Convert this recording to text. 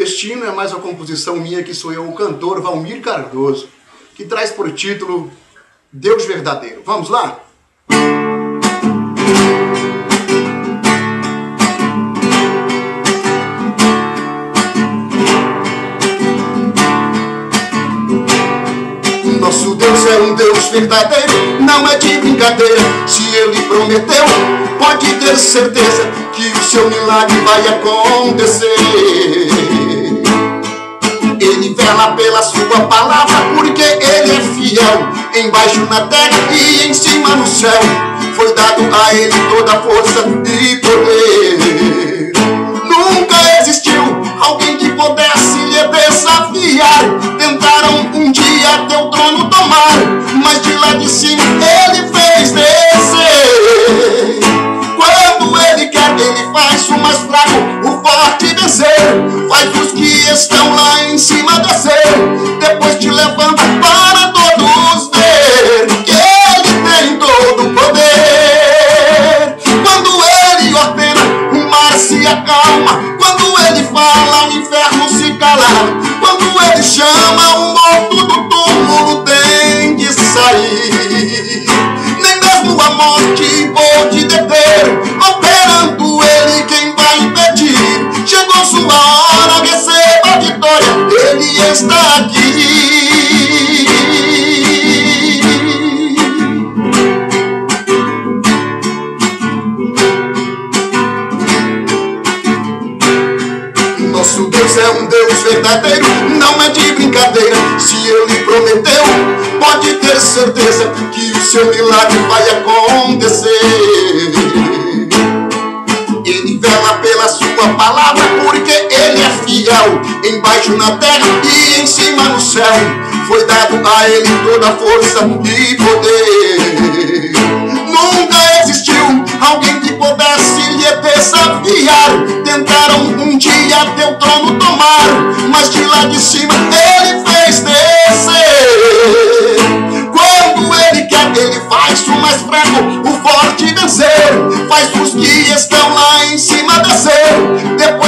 Este hino é mais uma composição minha, que sou eu, o cantor Valmir Cardoso, que traz por título Deus Verdadeiro. Vamos lá? Nosso Deus é um Deus verdadeiro, não é de brincadeira. Se Ele prometeu, pode ter certeza que o seu milagre vai acontecer. Ele vela pela sua palavra, porque Ele é fiel. Embaixo na terra e em cima no céu, foi dado a Ele toda a força e poder. Nunca existiu alguém que pudesse lhe desafiar. Tentaram um dia teu trono tomar, mas de lá de cima Ele fez descer. Quando Ele quer, Ele faz o mais fraco, o forte vencer. Faz os que estão lá em cima descer. Depois te levanta para todos ver que Ele tem todo o poder. Quando Ele ordena, o mar se acalma. Quando Ele fala, o inferno se cala. Quando Ele chama, o morto do túmulo tem de sair. Nem mesmo a morte pode deter, operando Ele quem vai impedir. Chegou sua hora, receba a vitória, Ele está aqui. Nosso Deus é um Deus verdadeiro, não é de brincadeira. Se Ele prometeu, pode ter certeza que o seu milagre vai acontecer. Ele vela pela sua palavra, porque Ele é fiel. Embaixo na terra e em cima no céu, foi dado a Ele toda a força e poder. Nunca existiu alguém que pudesse lhe desafiar. Tentaram um dia teu trono tomar, mas de lá de cima Ele fez descer. Quando Ele quer, Ele faz o mais fraco, o forte vencer. Faz os que estão lá em cima descer. Depois